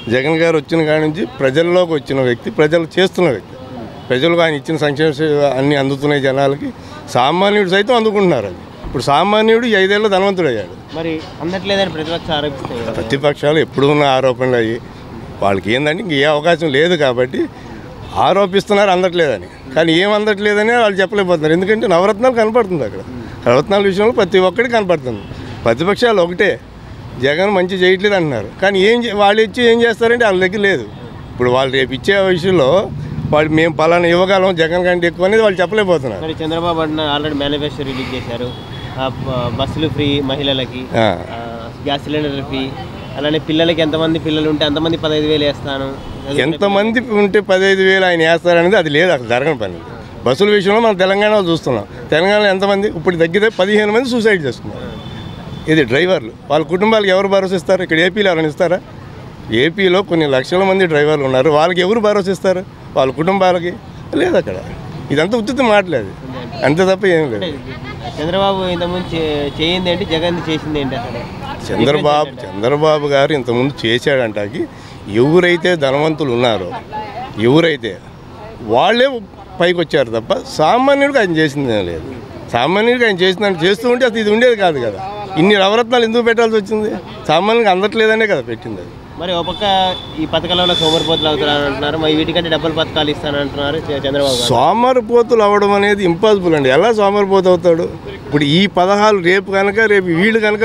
జగన్ గారు వచ్చిన కాడి నుంచి ప్రజల్లోకి వచ్చిన వ్యక్తి, ప్రజలు చేస్తున్న వ్యక్తి. ప్రజలకు ఆయన ఇచ్చిన సంక్షేమ అన్నీ అందుతున్నాయి జనాలకి. సామాన్యుడు సైతం అందుకుంటున్నారు. అది ఇప్పుడు సామాన్యుడు 5 ఏళ్ళ ధనవంతుడు అయ్యాడు. మరి అందట్లేదని ప్రతిపక్షాలు ఎప్పుడు ఉన్న ఆరోపణలు అయ్యి వాళ్ళకి ఏంటంటే ఇంక ఏ అవకాశం లేదు కాబట్టి ఆరోపిస్తున్నారు అందట్లేదని. కానీ ఏం అందట్లేదని వాళ్ళు చెప్పలేకపోతున్నారు. ఎందుకంటే నవరత్నాలు కనపడుతుంది అక్కడ. నవరత్నాల విషయంలో ప్రతి ఒక్కటి కనపడుతుంది. ప్రతిపక్షాలు ఒకటే జగన్ మంచి చేయట్లేదు అంటున్నారు. కానీ వాళ్ళు ఇచ్చి ఏం చేస్తారంటే వాళ్ళ దగ్గర లేదు. ఇప్పుడు వాళ్ళు రేపు ఇచ్చే విషయంలో వాళ్ళు మేము పలానా ఇవ్వగలం జగన్ కంటే ఎక్కువ అనేది వాళ్ళు చెప్పలేకపోతున్నారు. మరి చంద్రబాబు ఆల్రెడీ మేనిఫెస్టో రిలీజ్ చేశారు. బస్సులు ఫ్రీ మహిళలకి, గ్యాస్ సిలిండర్ ఫ్రీ, అలానే పిల్లలకి ఎంతమంది పిల్లలు ఉంటే అంతమంది 15,000 వేస్తాను. ఎంతమంది ఉంటే 15,000 ఆయన వేస్తారనేది అది లేదు, అక్కడ జరగని పని. బస్సుల విషయంలో మనం తెలంగాణలో చూస్తున్నాం. తెలంగాణలో ఎంతమంది ఇప్పుడు తగ్గితే 15 మంది సూసైడ్ చేసుకున్నారు. ఇది డ్రైవర్లు వాళ్ళ కుటుంబాలకు ఎవరు భరోసా ఇస్తారు? ఇక్కడ ఏపీలో ఎవరైనా ఇస్తారా? ఏపీలో కొన్ని లక్షల మంది డ్రైవర్లు ఉన్నారు. వాళ్ళకి ఎవరు భరోసా ఇస్తారు? వాళ్ళ కుటుంబాలకి లేదు. అక్కడ ఇదంతా ఉచిత మాటలేదు, అంతే తప్ప ఏం లేదు. చంద్రబాబు ఇంతకుముందు చేయింది ఏంటి, జగన్ చేసింది ఏంటి? అసలు చంద్రబాబు గారు ఇంతకుముందు చేశాడంటాకి ఎవరైతే ధనవంతులు ఉన్నారో ఎవరైతే వాళ్ళే పైకి వచ్చారు తప్ప సామాన్యుడికి ఆయన చేసిందే లేదు. సామాన్యుడికి ఆయన చేసిందని చేస్తూ ఉంటే అసలు ఇది ఉండేది కాదు కదా. ఇన్ని నవరత్నాలు ఎందుకు పెట్టాల్సి వచ్చింది? సామాన్యుడికి అందట్లేదనే కదా పెట్టింది. అది మరి ఒక పక్క ఈ పథకాలలో సోమరిపోతులు అవుతారని అంటున్నారు, మరి వీటికంటే డబ్బులు పథకాలు ఇస్తానంటున్నారు చంద్రబాబు. సోమరిపోతులు అవ్వడం అనేది ఇంపాసిబుల్ అండి. ఎలా సోమరిపోతు అవుతాడు? ఇప్పుడు ఈ పథకాలు రేపు వీళ్ళు కనుక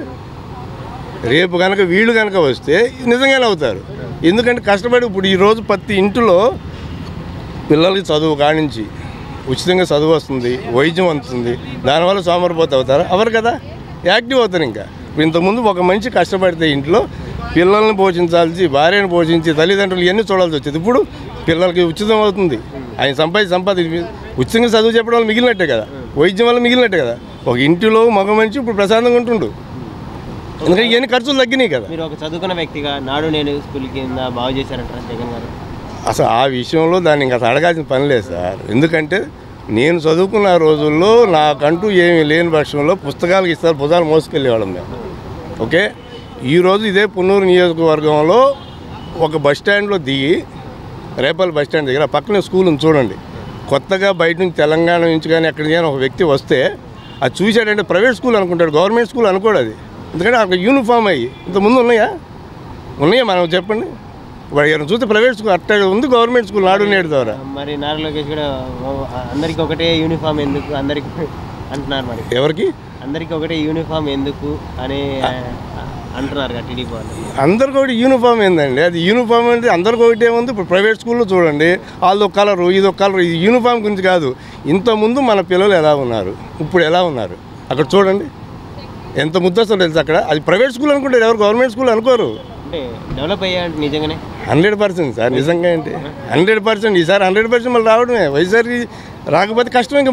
వస్తే నిజంగానే అవుతారు. ఎందుకంటే కష్టపడి ఇప్పుడు ఈరోజు ప్రతి ఇంటిలో పిల్లలకి చదువు కానించి ఉచితంగా చదువు వస్తుంది, వైద్యం అందుతుంది. దానివల్ల సోమరిపోతు అవుతారు? అవరు కదా, యాక్టివ్ అవుతారు. ఇంకా ఇంతకుముందు ఒక మనిషి కష్టపడితే ఇంట్లో పిల్లల్ని పోషించాల్సి, భార్యను పోషించి, తల్లిదండ్రులు ఇవన్నీ చూడాల్సి వచ్చేది. ఇప్పుడు పిల్లలకి ఉచితం అవుతుంది. ఆయన సంపాది ఉచితంగా చదువు చెప్పడం వల్ల మిగిలినట్టే కదా, వైద్యం వల్ల మిగిలినట్టే కదా. ఒక ఇంటిలో మగ మనిషి ఇప్పుడు ప్రశాంతంగా ఉంటుండు. ఎందుకంటే ఇవన్నీ ఖర్చులు తగ్గినాయి కదా. మీరు ఒక చదువుకున్న వ్యక్తిగా నాడు నేను స్కూల్ కింద బాగు చేశారంటారు జగన్ గారు. అసలు ఆ విషయంలో దాన్ని ఇంకా అడగాల్సిన పని లేదు సార్. ఎందుకంటే నేను చదువుకున్న రోజుల్లో నాకంటూ ఏమీ లేని పక్షంలో పుస్తకాలకు ఇస్తారు, పుస్తకాలు మోసుకెళ్ళేవాళ్ళం మేము. ఓకే, ఈరోజు ఇదే పున్నూరు నియోజకవర్గంలో ఒక బస్టాండ్లో దిగి రేపల్లి బస్టాండ్ దగ్గర పక్కనే స్కూల్ ఉంది చూడండి. కొత్తగా బయట నుంచి తెలంగాణ నుంచి కానీ ఎక్కడికి కానీ ఒక వ్యక్తి వస్తే అది చూశాడంటే ప్రైవేట్ స్కూల్ అనుకుంటాడు, గవర్నమెంట్ స్కూల్ అనుకోడు. అది ఎందుకంటే అక్కడ యూనిఫామ్ అయ్యి ఇంతకుముందు ఉన్నాయా మనం చెప్పండి. వాడు చూస్తే ప్రైవేట్ స్కూల్ అట్ట ఉంది, గవర్నమెంట్ స్కూల్ నాడు నేడు ద్వారా. మరి నారా లోకేష్ కూడా అందరికి ఒకటే యూనిఫామ్ ఎందుకు అందరికి అంటున్నారు. మరి ఎవరికి అందరికి ఒకటే యూనిఫామ్ ఎందుకు అని అంటున్నారు టీడీపీ వాళ్ళు. అందరికి ఒకటి యూనిఫామ్ ఏందండి? అది యూనిఫామ్ అంటే అందరికి ఒకటే ఉంది. ఇప్పుడు ప్రైవేట్ స్కూల్లో చూడండి, వాళ్ళొక కలరు ఇదొక కలరు. ఇది యూనిఫామ్ గురించి కాదు. ఇంతకుముందు మన పిల్లలు ఎలా ఉన్నారు, ఇప్పుడు ఎలా ఉన్నారు అక్కడ చూడండి. ఎంత ముద్దొస్తుందో తెలుసు అక్కడ. అది ప్రైవేట్ స్కూల్ అనుకుంటారు, ఎవరు గవర్నమెంట్ స్కూల్ అనుకోరు. అంటే డెవలప్ అయ్యాడు నిజంగానే 100% సార్. నిజంగా అంటే 100%. ఈసారి 100% మళ్ళీ రావడమే. వైఎస్ఆర్కి రాకపోతే కష్టం. ఇంకా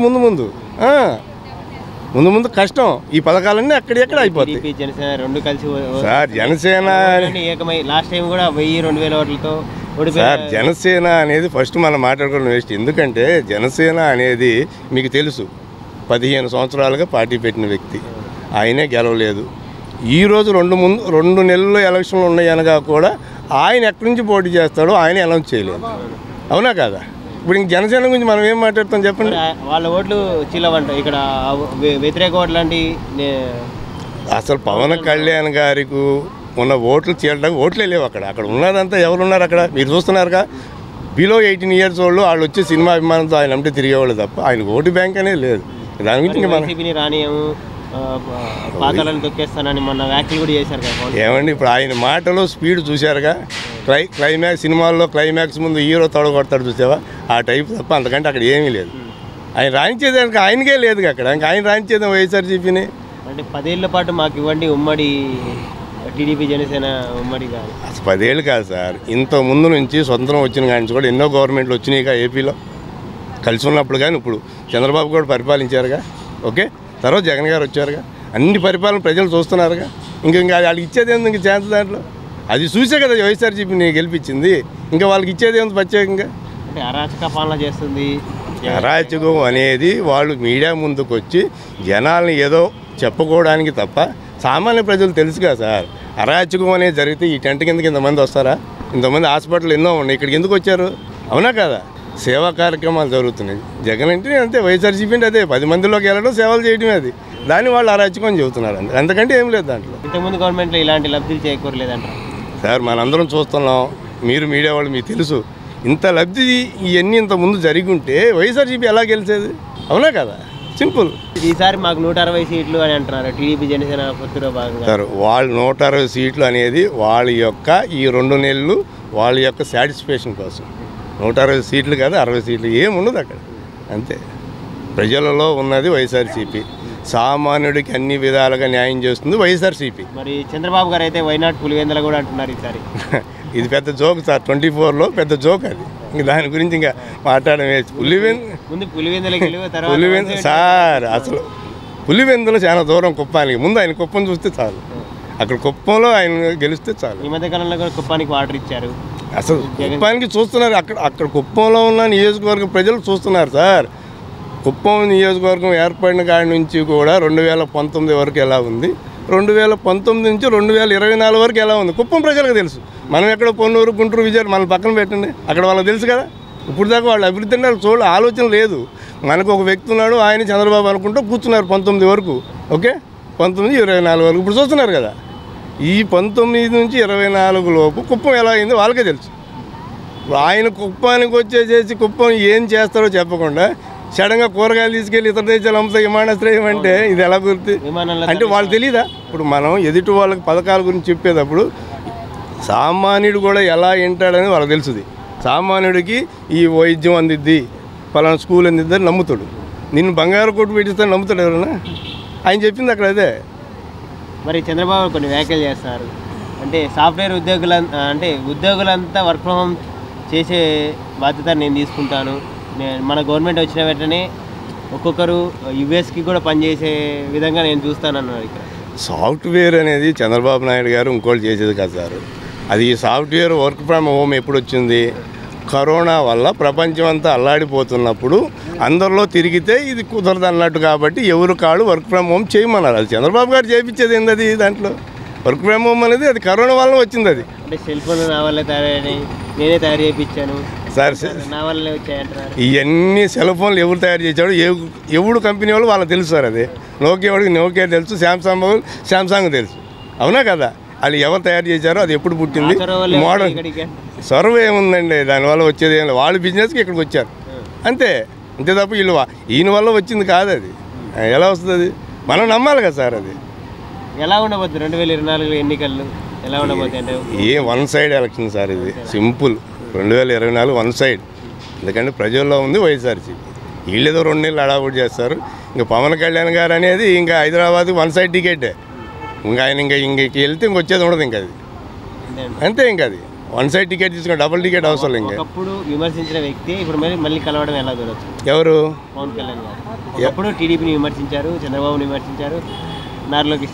ముందు కష్టం. ఈ పథకాలన్నీ అక్కడెక్కడ అయిపోతాయి. జనసేన రెండు కలిసి సార్, జనసేన ఏకమై లాస్ట్ టైం కూడా 1000-2000 ఓట్లతో సార్. జనసేన అనేది ఫస్ట్ మనం మాట్లాడుకోవడం వేస్ట్. ఎందుకంటే జనసేన అనేది మీకు తెలుసు 15 సంవత్సరాలుగా పార్టీ పెట్టిన వ్యక్తి, ఆయనే గెలవలేదు. ఈరోజు 2 నెలల్లో ఎలక్షన్లు ఉన్నాయి అనగా కూడా ఆయన ఎక్కడి నుంచి పోటీ చేస్తాడో ఆయన అనౌన్స్ చేయలేదు. అవునా కాదా? ఇప్పుడు ఇంక జనసేన గురించి మనం ఏం మాట్లాడతాం చెప్పండి. వాళ్ళ ఓట్లు చీలవంట ఇక్కడ వ్యతిరేక ఓట్లు అంటే అసలు పవన్ కళ్యాణ్ గారికి ఉన్న ఓట్లు చీలడానికి ఓట్లే లేవు. అక్కడ ఉన్నదంతా ఎవరున్నారు అక్కడ మీరు చూస్తున్నారుగా. బిలో 18 ఇయర్స్ వాళ్ళు వచ్చి సినిమా అభిమానంతో ఆయన అంటే తిరిగేవాళ్ళు తప్ప ఆయన ఓటు బ్యాంక్ అనేది లేదు. దాని గురించి రానియము పాతాలను తొక్కేస్తానని మొన్న వ్యాఖ్యలు కూడా చేశారు కదా. ఏమండి ఇప్పుడు ఆయన మాటలో స్పీడ్ చూశారుగా. క్లైమాక్స్ సినిమాల్లో క్లైమాక్స్ ముందు హీరో తొడగొడతాడు చూసావా, ఆ టైప్ తప్ప అంతకంటే అక్కడ ఏమీ లేదు. ఆయన రాయించేదానికి ఆయనకే లేదు అక్కడ. ఇంకా ఆయన రాయించేద్దాం వైఎస్ఆర్సీపీని. అంటే 10 ఏళ్ల పాటు మాకు ఇవ్వండి ఉమ్మడి టీడీపీ జనసేన ఉమ్మడి కాదు. అసలు 10 ఏళ్ళు కాదు సార్. ఇంత ముందు నుంచి స్వతంత్రం వచ్చిన కానీ కూడా ఎన్నో గవర్నమెంట్లు వచ్చినాయిగా ఏపీలో కలిసి ఉన్నప్పుడు. కానీ ఇప్పుడు చంద్రబాబు కూడా పరిపాలించారుగా. ఓకే, తర్వాత జగన్ గారు వచ్చారుగా. అన్ని పరిపాలన ప్రజలు చూస్తున్నారుగా. ఇంకా వాళ్ళకి ఇచ్చేది ఏంది ఇంక ఛాన్స్ దాంట్లో? అది చూసే కదా వైఎస్ఆర్సీపీని గెలిపించింది. ఇంకా వాళ్ళకి ఇచ్చేది ఏంది ప్రత్యేకంగా? అంటే అరాచక పాలన చేస్తుంది. అరాచకం అనేది వాళ్ళు మీడియా ముందుకు వచ్చి జనాల్ని ఏదో చెప్పుకోవడానికి తప్ప సామాన్య ప్రజలు తెలుసుగా సార్. అరాచకం అనేది జరిగితే ఈ టెంట్ కిందకి ఇంతమంది వస్తారా? ఇంతమంది హాస్పిటల్ ఎన్నో ఉన్నాయి, ఇక్కడికి ఎందుకు వచ్చారు? అవునా కదా? సేవా కార్యక్రమాలు జరుగుతున్నాయి. జగన్ అంటే అంతే, వైఎస్ఆర్సీపీ అంటే అదే 10 మందిలోకి వెళ్ళడం, సేవలు చేయడమే. అది దాన్ని వాళ్ళు అరాచకం అని చెబుతున్నారు. అంతకంటే ఏం లేదు దాంట్లో. ఇంతకుముందు గవర్నమెంట్లో ఇలాంటి లబ్ధులు చేకూరలేదంటారు సార్. మనందరం చూస్తున్నాం, మీరు మీడియా వాళ్ళు మీకు తెలుసు. ఇంత లబ్ధి ఇవన్నీ ఇంత ముందు జరిగి ఉంటే వైఎస్ఆర్సీపీ ఎలా గెలిచేది? అవునా కదా? సింపుల్. ఈసారి మాకు 160 సీట్లు అని అంటున్నారు టీడీపీ జనసేన పొత్తులో భాగంగా. సార్ వాళ్ళు 160 సీట్లు అనేది వాళ్ళ యొక్క ఈ 2 నెలలు వాళ్ళ యొక్క సాటిస్ఫాక్షన్ కోసం. 160 సీట్లు కాదు, 60 సీట్లు ఏముండదు అక్కడ. అంతే. ప్రజలలో ఉన్నది వైఎస్ఆర్సీపీ. సామాన్యుడికి అన్ని విధాలుగా న్యాయం చేస్తుంది వైఎస్ఆర్సీపీ. మరి చంద్రబాబు గారు అయితే వైనాట్ పులివెందుల కూడా అంటున్నారు ఈసారి. ఇది పెద్ద జోక్ సార్. 24లో పెద్ద జోక్ అది. ఇంక దాని గురించి ఇంకా మాట్లాడమే. పులివెందుల సార్, అసలు పులివెందులు చాలా దూరం కుప్పానికి. ముందు ఆయన కుప్పం చూస్తే చాలు. అక్కడ కుప్పంలో ఆయన గెలిస్తే చాలు. ఈ మధ్య కాలంలో కూడా కుప్పానికి వాటర్ ఇచ్చారు. అసలు కుప్పానికి చూస్తున్నారు. అక్కడ కుప్పంలో ఉన్న నియోజకవర్గ ప్రజలు చూస్తున్నారు సార్. కుప్పం నియోజకవర్గం ఏర్పడిన కాడి నుంచి కూడా 2019 వరకు ఎలా ఉంది, 2019 నుంచి 2024 వరకు ఎలా ఉంది కుప్పం ప్రజలకు తెలుసు. మనం ఎక్కడ పొన్నూరు, గుంటూరు, విజయవాడ మన పక్కన పెట్టండి, అక్కడ వాళ్ళకి తెలుసు కదా. ఇప్పుడు దాకా వాళ్ళు అభివృద్ధి అంటే వాళ్ళు ఆలోచన లేదు. మనకు ఒక వ్యక్తి ఉన్నాడు, ఆయన చంద్రబాబు అనుకుంటూ కూర్చున్నారు 19 వరకు. ఓకే, 19, 24 వరకు ఇప్పుడు చూస్తున్నారు కదా. ఈ 19 నుంచి 24 లోపు కుప్పం ఎలా అయిందో వాళ్ళకే తెలుసు. ఆయన కుప్పానికి వచ్చేసేసి కుప్పం ఏం చేస్తారో చెప్పకుండా సడన్గా కూరగాయలు తీసుకెళ్ళి ఇతర దేశాలు అమ్ముతాయి విమానాశ్రయం అంటే ఇది ఎలా గుర్తు అంటే వాళ్ళు తెలియదా? ఇప్పుడు మనం ఎదుటి వాళ్ళకి పథకాల గురించి చెప్పేటప్పుడు సామాన్యుడు కూడా ఎలా వింటాడని వాళ్ళకి తెలుసుది. సామాన్యుడికి ఈ వైద్యం అందిద్ది, పలానా స్కూల్ అందిద్దని నమ్ముతాడు. నిన్ను బంగారు కొట్టు పెట్టిస్తాను నమ్ముతాడు ఎవరన్నా? ఆయన చెప్పింది అక్కడ అదే. మరి చంద్రబాబు కొన్ని వ్యాఖ్యలు చేస్తున్నారు. అంటే సాఫ్ట్వేర్ ఉద్యోగులంతా వర్క్ ఫ్రమ్ హోమ్ చేసే బాధ్యత నేను తీసుకుంటాను. మన గవర్నమెంట్ వచ్చిన వెంటనే ఒక్కొక్కరు యుఎస్కి కూడా పనిచేసే విధంగా నేను చూస్తానన్నారు. ఇక్కడ సాఫ్ట్వేర్ అనేది చంద్రబాబు నాయుడు గారు ఇంకోటి చేసేది కాదు సార్. అది సాఫ్ట్వేర్ వర్క్ ఫ్రమ్ హోమ్ ఎప్పుడు వచ్చింది? కరోనా వల్ల ప్రపంచం అంతా అల్లాడిపోతున్నప్పుడు అందరిలో తిరిగితే ఇది కుదరదు అన్నట్టు. కాబట్టి ఎవరు కాడు వర్క్ ఫ్రమ్ హోమ్ చేయమన్నారు. అది చంద్రబాబు గారు చేయించేది ఏంది దాంట్లో? వర్క్ ఫ్రమ్ హోమ్ అనేది అది కరోనా వల్ల వచ్చింది. అది అంటే సెల్ ఫోన్ నా వల్ల నేనే తయారు చేయించాను సార్. నా వల్లే వచ్చాయంటారు. ఇవన్నీ సెల్ ఫోన్లు ఎవరు తయారు చేశాడు? ఎవడు కంపెనీ వాళ్ళు వాళ్ళకి తెలుసు సార్. అది నోకియా తెలుసు, శాంసంగ్ తెలుసు. అవునా కదా? వాళ్ళు ఎవరు తయారు చేశారో, అది ఎప్పుడు పుట్టింది, మోడల్ సర్వ్ ఏముందండి దానివల్ల వచ్చేది ఏం లేదు. వాళ్ళ బిజినెస్కి ఇక్కడికి వచ్చారు అంతే తప్ప ఈయన వల్ల వచ్చింది కాదు. అది ఎలా వస్తుంది? అది మనం నమ్మాలి కదా సార్. అది ఎలా ఉండబోతుంది 2024 ఎన్నికలు ఎలా ఉండబోతుంది అంటే వన్ సైడ్ ఎలక్షన్ సార్. ఇది సింపుల్. 2024 one side. ఎందుకంటే ప్రజల్లో ఉంది వైఎస్ఆర్సీపీ. వీళ్ళేదో 2 నెలలు అడావుడు చేస్తారు. ఇంకా పవన్ కళ్యాణ్ గారు అనేది ఇంకా హైదరాబాద్ వన్ సైడ్ టికెటే. ఇంకా ఆయన ఇంక వెళ్తే ఇంకొచ్చేది ఉండదు. ఇంకా అది అంతే. ఇంకా అది వన్ సైడ్ టికెట్ తీసుకుని డబుల్ టికెట్ అవసరం. ఇంకా అప్పుడు విమర్శించిన వ్యక్తి ఇప్పుడు మళ్ళీ కలవడం ఎలా చూడొచ్చు? ఎవరు? పవన్ కళ్యాణ్ గారు. అప్పుడు టీడీపీని విమర్శించారు, చంద్రబాబుని విమర్శించారు, నార్లోకి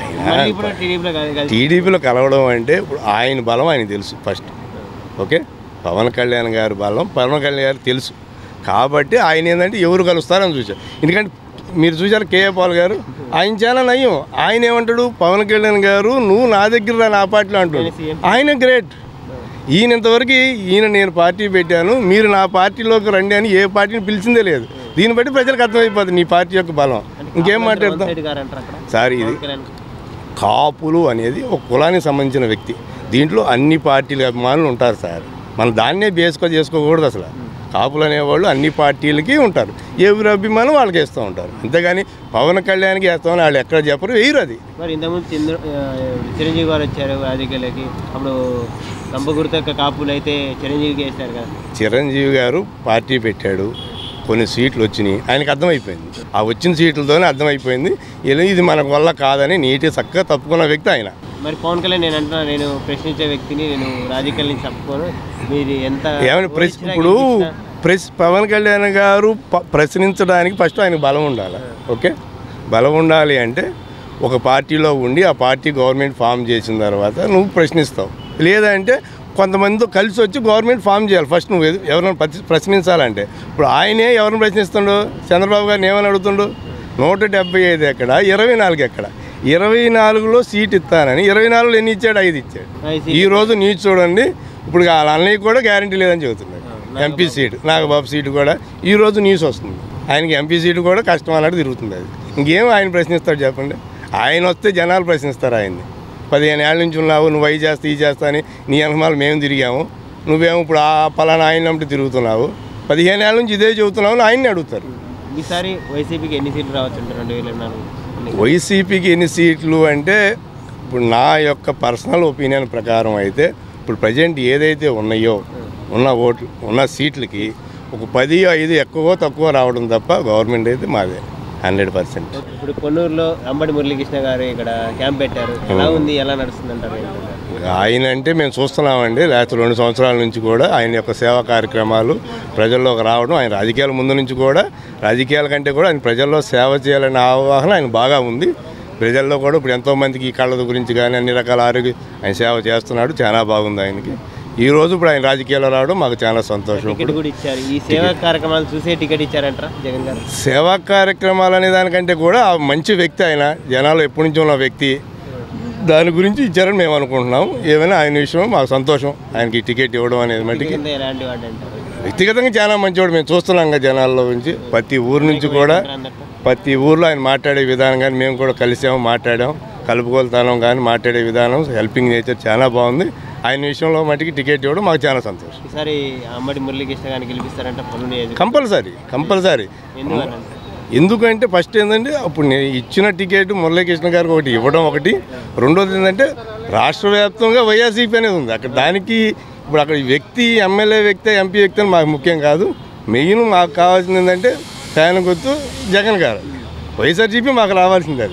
టీడీపీలో కలవడం అంటే ఇప్పుడు ఆయన బలం ఆయన తెలుసు ఫస్ట్. ఓకే, పవన్ కళ్యాణ్ గారి బలం పవన్ కళ్యాణ్ గారు తెలుసు. కాబట్టి ఆయన ఏంటంటే ఎవరు కలుస్తారని చూశారు. ఎందుకంటే మీరు చూశారు కేఏ పాల్ గారు, ఆయన చాలా నయ్యం. ఆయన ఏమంటాడు? పవన్ కళ్యాణ్ గారు నువ్వు నా దగ్గర రా, నా పార్టీలో అంటాడు. ఆయన గ్రేట్. ఈయన ఇంతవరకు నేను పార్టీ పెట్టాను, మీరు నా పార్టీలోకి రండి అని ఏ పార్టీని పిలిచిందే లేదు. దీన్ని బట్టి ప్రజలకు అర్థమైపోతుంది నీ పార్టీ యొక్క బలం. ఇంకేం మాట్లాడతాం సార్? ఇది కాపులు అనేది ఒక కులానికి సంబంధించిన వ్యక్తి. దీంట్లో అన్ని పార్టీల అభిమానులు ఉంటారు సార్. మనం దాన్నే చేసుకోకూడదు అసలు. కాపులు అనేవాళ్ళు అన్ని పార్టీలకి ఉంటారు. ఎవరి అభిమానం వాళ్ళకి వేస్తూ ఉంటారు. అంతేగాని పవన్ కళ్యాణ్కి వేస్తామని వాళ్ళు ఎక్కడ చెప్పరు, వేయరు. అది మరి ఇంతకుముందు చిరంజీవి గారు వచ్చారు రాజకీయాలకి, అప్పుడు రంపగుర్త కాపులు అయితే చిరంజీవికి వేస్తారు కదా. చిరంజీవి గారు పార్టీ పెట్టాడు, కొన్ని సీట్లు వచ్చినాయి, ఆయనకు అర్థమైపోయింది. ఆ వచ్చిన సీట్లతోనే అర్థమైపోయింది ఇది మనకు వల్ల కాదని నీట్గా చక్కగా తప్పుకున్న వ్యక్తి ఆయన. మరి పవన్ కళ్యాణ్ నేను ప్రశ్నించే వ్యక్తిని, నేను రాజకీయాల నుంచి తప్పుకోను, మీరు ఎంత ఇప్పుడు పవన్ కళ్యాణ్ గారు ప్రశ్నించడానికి ఫస్ట్ ఆయనకు బలం ఉండాలి. ఓకే, బలం ఉండాలి అంటే ఒక పార్టీలో ఉండి ఆ పార్టీ గవర్నమెంట్ ఫామ్ చేసిన తర్వాత నువ్వు ప్రశ్నిస్తావు. లేదంటే కొంతమందితో కలిసి వచ్చి గవర్నమెంట్ ఫామ్ చేయాలి. ఫస్ట్ నువ్వు ఎవరైనా ప్రశ్నించాలంటే. ఇప్పుడు ఆయనే ఎవరిని ప్రశ్నిస్తుండో? చంద్రబాబు గారిని ఏమని అడుగుతుండో? 175 ఎక్కడ, 24 ఎక్కడ? 24లో సీట్ ఇస్తానని 24లో ఎన్ని ఇచ్చాడు? 5 ఇచ్చాడు. ఈ రోజు న్యూస్ చూడండి, ఇప్పుడు వాళ్ళ అన్నయ్య కూడా గ్యారంటీ లేదని చెబుతున్నాడు. ఎంపీ సీటు నాగబాబు సీటు కూడా ఈరోజు న్యూస్ వస్తుంది. ఆయనకి ఎంపీ సీటు కూడా కష్టం అన్నట్టు తిరుగుతుంది. అది ఇంకేం ఆయన ప్రశ్నిస్తాడు చెప్పండి? ఆయన వస్తే జనాలు ప్రశ్నిస్తారు ఆయన్ని. 15 ఏళ్ళ నుంచి ఉన్నావు, నువ్వు అవి చేస్తా ఈ చేస్తా అని నీ అనుమానాలు మేము తిరిగాము, నువ్వేమో ఇప్పుడు ఆ పలానా ఆయన నమ్మితే తిరుగుతున్నావు, 15 ఏళ్ళ నుంచి ఇదే చెబుతున్నావు అని ఆయన్ని అడుగుతారు. ఈసారి వైసీపీకి ఎన్ని సీట్లు రావచ్చు 2024? వైసీపీకి ఎన్ని సీట్లు అంటే ఇప్పుడు నా యొక్క పర్సనల్ ఒపీనియన్ ప్రకారం అయితే ఇప్పుడు ప్రజెంట్ ఏదైతే ఉన్నాయో ఉన్న ఓట్లు ఉన్న సీట్లకి ఒక 10-5 ఎక్కువ తక్కువ రావడం తప్ప గవర్నమెంట్ అయితే మాదే 100%. ఇప్పుడు కొన్నూరులో అంబటి మురళీకృష్ణ గారు ఇక్కడ క్యాంప్ పెట్టారు. ఎలా ఉంది, ఎలా నడుస్తుంది అంటారు? ఆయన అంటే మేము చూస్తున్నామండి, లేకపోతే 2 సంవత్సరాల నుంచి కూడా ఆయన యొక్క సేవా కార్యక్రమాలు ప్రజల్లోకి రావడం, ఆయన రాజకీయాల ముందు నుంచి కూడా రాజకీయాల కంటే కూడా ఆయన ప్రజల్లో సేవ చేయాలనే అవగాహన ఆయన బాగా ఉంది. ప్రజల్లో కూడా ఇప్పుడు ఎంతోమందికి ఈ కళ్ళ గురించి కానీ అన్ని రకాల ఆరోగ్య ఆయన సేవ చేస్తున్నాడు, చాలా బాగుంది ఆయనకి. ఈ రోజు ఇప్పుడు ఆయన రాజకీయాల్లో రావడం మాకు చాలా సంతోషం. టికెట్ కూడా ఇచ్చారు. ఈ సేవా కార్యక్రమాలు చూసే టికెట్ ఇచ్చారంటారా జగన్ గారు? సేవా కార్యక్రమాలు అనే దానికంటే కూడా మంచి వ్యక్తి ఆయన, జనాలు ఎప్పటి నుంచో ఉన్న వ్యక్తి, దాని గురించి ఇచ్చారని మేము అనుకుంటున్నాం. ఏమైనా ఆయన విషయం మాకు సంతోషం, ఆయనకి టికెట్ ఇవ్వడం అనేది మట్టికి. ఎలాంటి వాడు అంటారు? వ్యక్తిగతంగా చాలా మంచివాడు, మేము చూస్తున్నాం కదా జనాల్లో నుంచి. ప్రతి ఊరు నుంచి కూడా ప్రతి ఊర్లో ఆయన మాట్లాడే విధానం కానీ మేము కూడా కలిసాము, మాట్లాడాం, కలుపుకోలుతానం కానీ మాట్లాడే విధానం, హెల్పింగ్ నేచర్ చాలా బాగుంది. ఆయన విషయంలో మట్టికి టికెట్ ఇవ్వడం మాకు చాలా సంతోషం. ఈసారి అంబటి మురళీకృష్ణ గారిని గెలిపిస్తారంటే కంపల్సరీ. ఎందుకంటే ఫస్ట్ ఏంటంటే అప్పుడు నేను ఇచ్చిన టికెట్ మురళీకృష్ణ గారికి ఒకటి ఇవ్వడం ఒకటి, రెండోది ఏంటంటే రాష్ట్ర వ్యాప్తంగా వైఎస్ఆర్సీపీ అనేది ఉంది అక్కడ. దానికి ఇప్పుడు అక్కడ వ్యక్తి ఎమ్మెల్యే వ్యక్తి ఎంపీ వ్యక్తి అని మాకు ముఖ్యం కాదు. మెయిన్ మాకు కావాల్సింది ఏంటంటే ఫ్యాన్ గుర్తు జగన్ గారు, వైఎస్ఆర్సీపీ మాకు రావాల్సింది.